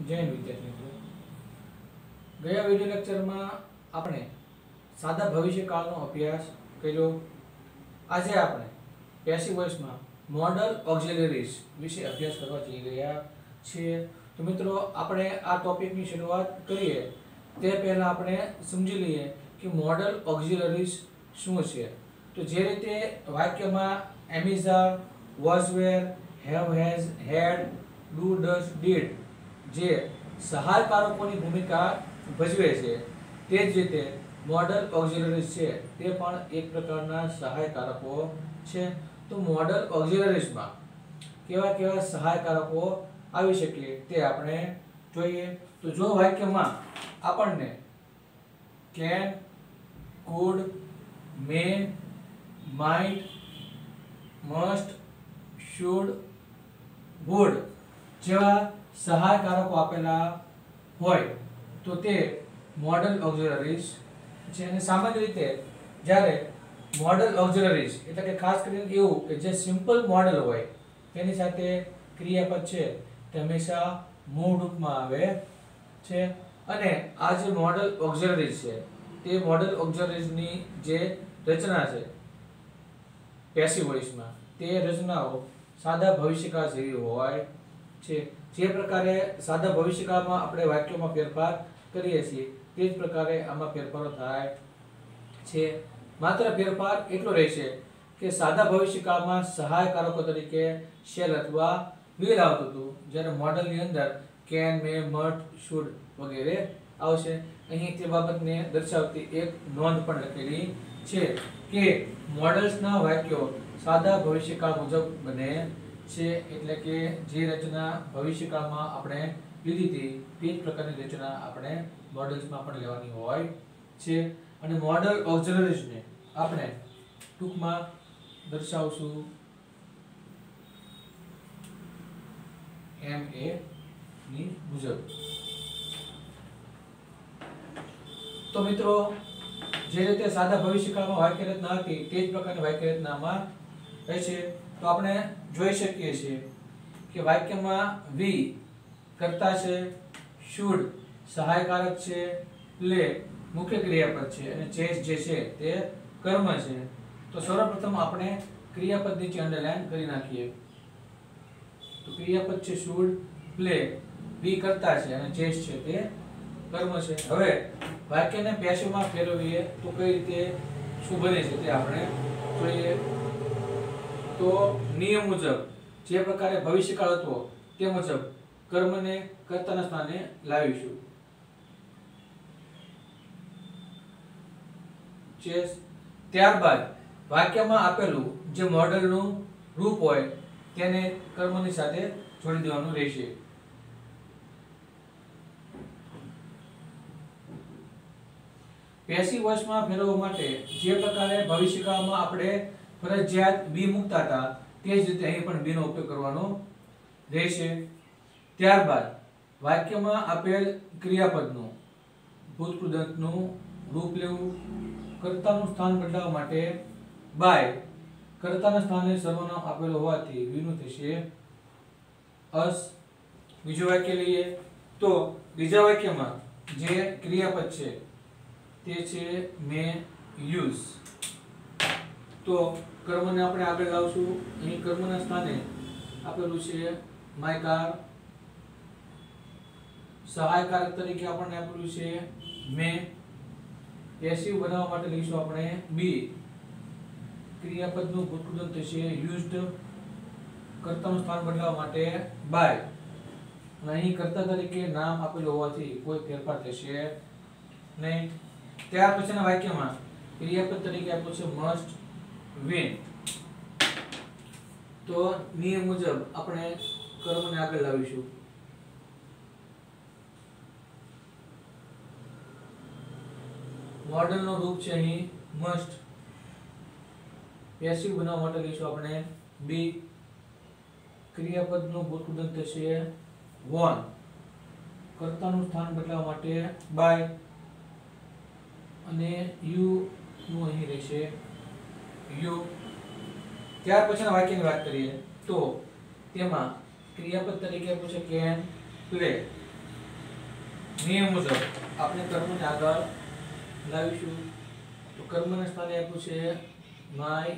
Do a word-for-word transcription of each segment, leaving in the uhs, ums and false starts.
જય હિન્દ વિદ્યાર્થી મિત્રો, ગયા વિડિયો લેક્ચરમાં આપણે સાદા ભવિષ્યકાળનો અભ્યાસ કર્યો. આજે આપણે પેસિવ વોઇસમાં મોડલ ઓક્સિલરીઝ વિશે અભ્યાસ કરવા જઈ રહ્યા છીએ. તો મિત્રો, આપણે આ ટોપિકની શરૂઆત કરીએ તે પહેલા આપણે સમજી લઈએ કે મોડલ ઓક્સિલરીઝ શું છે. તો જે રીતે વાક્યમાં am is are, was were, have has, had, do does, did જે સહાયકારકોની ભૂમિકા ભજવે છે, તે જ રીતે મોડલ ઓક્સિલરીઝ છે તે પણ એક પ્રકારના સહાયકારકો છે. તો મોડલ ઓક્સિલરીઝમાં કેવા કેવા સહાયકારકો આવી શકે તે આપણે જોઈએ. તો જો વાક્યમાં આપણને can, could, may, might, must, should, would જેવા સહાયકારકો આપેલા હોય તો તે મોડલ ઓક્સિલરીઝ છે. અને સામાન્ય રીતે જ્યારે મોડલ ઓક્સિલરીઝ એટલે કે ખાસ કરીને એવું કે જે સિમ્પલ મોડલ હોય તેની સાથે ક્રિયાપદ છે તે હંમેશા મૂળ રૂપમાં આવે છે. અને આ જે મોડલ ઓક્સિલરીઝ છે તે મોડલ ઓક્સિલરીઝની જે રચના છે પેસિવ વોઇસમાં, તે રચનાઓ સાદા ભવિષ્યકાળ જેવી હોય છે. જે પ્રકારે સાદા ભવિષ્યકાળમાં આપણે વાક્યોમાં ફેરફાર કરીએ છીએ તે જ પ્રકારે આમાં ફેરફારો થાય છે. માત્ર ફેરફાર એટલો રહેશે કે સાદા ભવિષ્યકાળમાં સહાયકારકો તરીકે શેલ અથવા વિલ આવતું હતું, જ્યારે મોડલની અંદર કેન, મે, મટ, શુડ વગેરે આવશે. અહીં તે બાબતને દર્શાવતી એક નોંધ પણ લખેલી છે કે મોડલ્સના વાક્યો સાદા ભવિષ્યકાળ મુજબ બને છે. એટલે કે જે રચના ભવિષ્યકાળમાં આપણે લીધી હતી તે જ પ્રકારની રચના આપણે મોડલ્સમાં પણ લેવાની હોય છે. અને મોડલ ઓક્સિલરીઝને આપણે ટૂંકમાં દર્શાવશું એમ એ ની મુજબ. તો મિત્રો, જે રીતે સાદા ભવિષ્યકાળમાં વાક્ય રચના હતી તે જ પ્રકારની વાક્ય રચનામાં રહેશે. તો આપણે જોઈ શકીએ છીએ કે વાક્યમાં વી કર્તા છે, શુડ સહાયકારક છે, પ્લે મુખ્ય ક્રિયાપદ છે અને ચેસ જે છે તે કર્મ છે. તો સર્વપ્રથમ આપણે ક્રિયાપદ નીચે અંડરલાઈન કરી નાખીએ. તો ક્રિયાપદ છે શુડ, પ્લે, વી કર્તા છે અને ચેસ છે તે કર્મ છે. હવે વાક્યને પેસિવમાં ફેરવીએ તો કઈ રીતે શું બને છે તે આપણે જોઈએ. તો નિયમ મુજબ જે પ્રકારે ભવિષ્યકાળ હતો તે મુજબ કર્મને કર્તાના સ્થાને લાવીશું. ચેસ. ત્યારબાદ વાક્યમાં આપેલું જે મોડલનું રૂપ હોય તેને કર્મની સાથે જોડી દેવાનું રહેશે. પેસિવ વોઇસમાં ફેરવવા માટે જે પ્રકારે ભવિષ્યકાળમાં આપણે ફરજિયાત બી મૂકતા હતા તે જ રીતે અહીં પણ બી નો ઉપયોગ કરવાનો રહેશે. ત્યારબાદ વાક્યમાં આપેલ ક્રિયાપદનું ભૂતકૃદંતનું રૂપ લેવું. કર્તાનું સ્થાન બદલાવવા માટે બાય, કર્તાના સ્થાને સર્વનામ આપેલું હોવાથી વીનું થશે અસ. બીજું વાક્ય લઈએ તો બીજા વાક્યમાં જે ક્રિયાપદ છે તે છે મે યુઝ. તો કર્મને આપણે આગળ લાવશું. અહીં કર્મના સ્થાને આપેલું છે માય કાર. સહાયકારક તરીકે આપણને આપેલું છે મે. પેસિવ બનાવવા માટે લઈશું આપણે બી. ક્રિયાપદનું ભૂતકૃદંત થશે યુઝડ. કર્તાનું સ્થાન બદલાવવા માટે બાય. અને અહીં કર્તા તરીકે નામ આપેલું હોવાથી કોઈ ફેરફાર થશે નહીં. ત્યાર પછીના વાક્યમાં ક્રિયાપદ તરીકે આપ્યું છે મસ્ટ, વિન. તો નિયમ મુજબ આપણે કર્મને આગળ લાવીશું. મોડલનો રૂપ છે અહીં મસ્ટ. પેસિવ બનાવવા માટે લઈશું આપણે બી. ક્રિયાપદનું ભૂતકૃદંત થશે વોન. કર્તાનું સ્થાન બદલાવવા માટે બાય. અને યુ નું અહીં રહેશે યુ. ત્યાર પછીના વાક્યની વાત કરીએ તો તેમાં ક્રિયાપદ તરીકે આપ્યું છે કેન, પ્લે. નિયમ મુજબ આપણે કર્મને આગળ લાવીશું તો કર્મના સ્થાને આપ્યું છે માય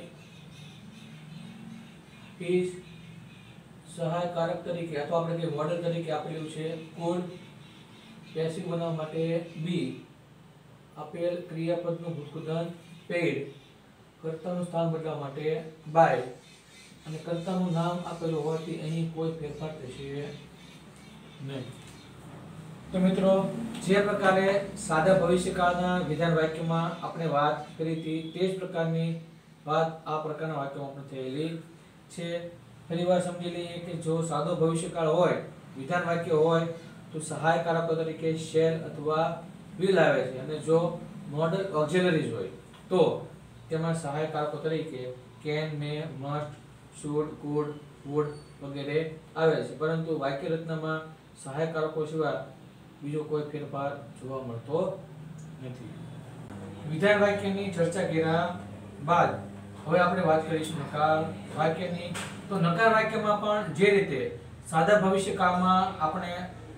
ઇઝ સહાયકારક તરીકે અથવા આપણે કે મોડેલ તરીકે આપેલું છે કુડ પેસિવ બનાવવા માટે બી આપેલ ક્રિયાપદનું ભૂતકૃદન પેડ કર્તાનું સ્થાન બદલવા માટે બાય અને કર્તાનું નામ આપેલું હોવાથી અહીં કોઈ ફેરફાર થશે નહીં. તો મિત્રો જે પ્રકારે સાદા ભવિષ્યકાળના વિધાન વાક્યમાં આપણે વાત કરી હતી તે જ પ્રકારની વાત આ પ્રકારના વાક્યમાં પણ થયેલી છે. ફરીવાર સમજી લઈએ કે જો સાદો ભવિષ્યકાળ હોય વિધાન વાક્ય હોય તો સહાયકારકો તરીકે શેલ અથવા વિલ આવે છે અને જો મોડલ ઓક્ઝિલરીઝ હોય તો તેમાં સહાયકારકો તરીકે can may must should could would વગેરે આવે છે. પરંતુ વાક્ય રચનામાં સહાયકારકો સિવાય બીજો કોઈ ફેરફાર જોવા મળતો નથી. વિધાન વાક્યની ચર્ચા કર્યા બાદ હવે આપણે વાત કરીશું નકાર વાક્યની. તો નકાર વાક્યમાં પણ જે રીતે સાદા ભવિષ્યકાળમાં આપણે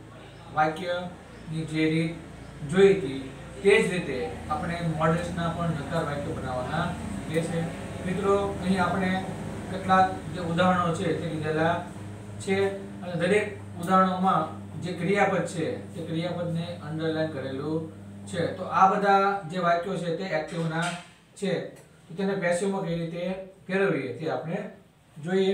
વાક્યની જે રીત જોઈ હતી તે જ રીતે આપણે મોડલ્સના પણ નકાર વાક્ય બનાવવાના રહેશે. મિત્રો અહીં આપણે કેટલાક જે ઉદાહરણો છે તે લીધેલા છે અને દરેક ઉદાહરણોમાં જે ક્રિયાપદ છે તે ક્રિયાપદને અંડરલાઈન કરેલું છે. તો આ બધા જે વાક્યો છે તે એક્ટિવના છે તો તેને પેસિવમાં કઈ રીતે ફેરવીએ તે આપણે જોઈએ.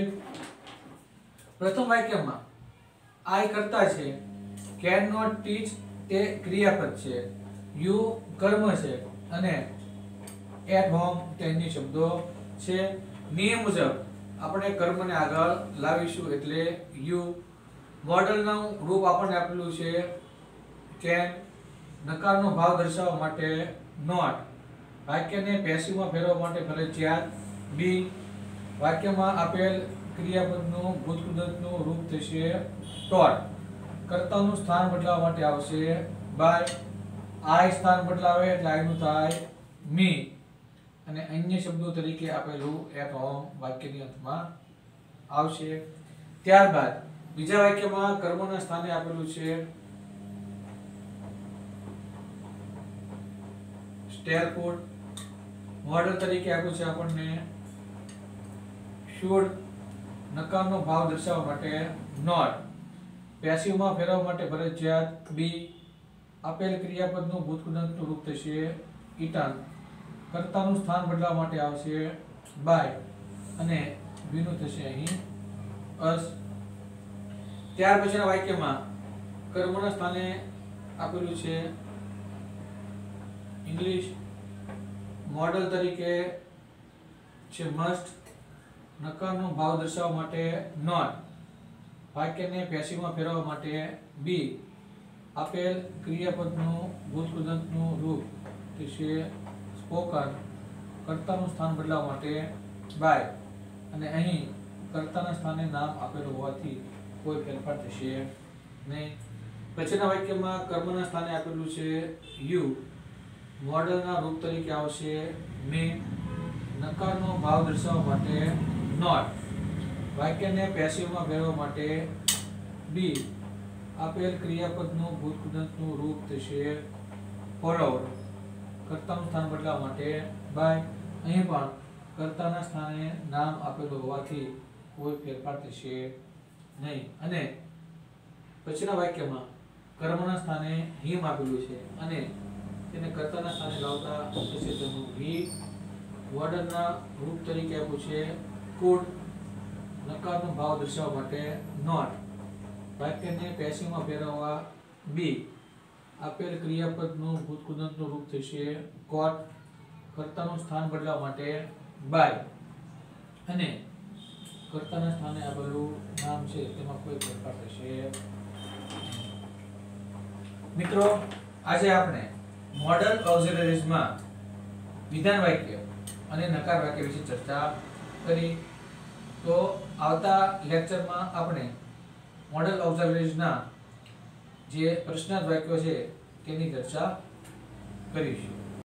પ્રથમ વાક્યમાં આઈ કરતા છે, કેન નોટ ટીચ તે ક્રિયાપદ છે, યુ કર્મ છે અને એટ હોમ તે અન્ય શબ્દો છે. નિયમ મુજબ આપણે કર્મને આગળ લાવીશું એટલે યુ. મોડલનું રૂપ આપણને આપેલું છે કેન. નકારનો ભાવ દર્શાવવા માટે નોટ. વાક્યને પેસિવમાં ફેરવવા માટે ફરજિયાત બી. વાક્યમાં આપેલ ક્રિયાપદનું ભૂતકૃદંતનું રૂપ થશે ટોટ. કર્તાનું સ્થાન બદલાવવા માટે આવશે બાય. આઈ સ્થાન બદલાવે એટલે આઈનું થાય મી અને અન્ય શબ્દો તરીકે આપેલું એટ હોમ વાક્યની અંતમાં આવશે. ત્યારબાદ બીજા વાક્યમાં કર્મના સ્થાને આપેલું છે સ્ટેલ કોડ. મોડલ તરીકે આપ્યું છે આપણને શુડ. નકારનો ભાવ દર્શાવવા માટે નોટ. પેસિવમાં ફેરવવા માટે ફરજિયાત બી. આપેલ ક્રિયાપદનું ભૂતકૃદંતનું રૂપ થશે ઇટન. કર્તાનું સ્થાન બદલવા માટે આવશે બાય અને બીનું થશે અહીં અસ. ત્યાર પછીના વાક્યમાં કર્મના સ્થાને આપેલું છે ઇંગ્લિશ. મોડલ તરીકે છે મસ્ટ. નકારનો ભાવ દર્શાવવા માટે નોટ. વાક્યને પેસિવમાં ફેરવવા માટે બી. આપેલ ક્રિયાપદનું ભૂતકૃદંતનું રૂપ થશે સ્પોકન. કર્તાનું સ્થાન બદલાવવા માટે બાય અને અહીં કર્તાના સ્થાને નામ આપેલું હોવાથી કોઈ ફેરફાર થશે નહીં. પછીના વાક્યમાં કર્મના સ્થાને આપેલું છે યુ. મોડલના રૂપ તરીકે આવશે મે. નકારનો ભાવ દર્શાવવા માટે નોટ. વાક્યને પેસિવમાં ફેરવવા માટે બી. આપેલ ક્રિયાપદનું ભૂતકૃદંતનું રૂપ થશે ફોલોવર. કર્તાનું સ્થાન બદલવા માટે બાય. અહીં પણ કર્તાના સ્થાને નામ આપેલું હોવાથી કોઈ ફેરફાર થશે નહીં. અને પછીના વાક્યમાં કર્મના સ્થાને હિમ આપેલું છે અને તેને કર્તાના સ્થાને લાવતા થશે તેનું હી. મોડલના રૂપ તરીકે આપ્યું છે કુડ. નકારનો ભાવ દર્શાવવા માટે નોટ. વાક્યને પેસિવમાં ફેરવવા બી. આપેલ ક્રિયાપદનું ભૂતકૃદંતનું રૂપ થશે કોટ. કર્તાનું સ્થાન બદલવા માટે બાય અને કર્તાના સ્થાને આપેલું નામ છે તેમાં કોઈ ફેરફાર થશે. મિત્રો આજે આપણે મોડલ ઓક્ઝિલરીઝમાં વિધાન વાક્ય અને નકાર વાક્ય વિશે ચર્ચા કરી. તો આવતા લેક્ચરમાં આપણે મોડલ ઓક્ઝિલરીઝના જે પ્રશ્નાર્થ વાક્યો છે તેની ચર્ચા કરીશું.